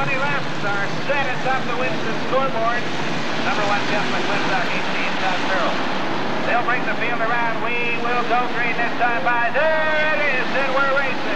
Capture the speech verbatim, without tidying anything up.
twenty laps are set atop the Winston scoreboard. Number one, Jeff McClintock, eighteen, Todd Farrell. They'll bring the field around. We will go green this time by. There it is, and we're racing.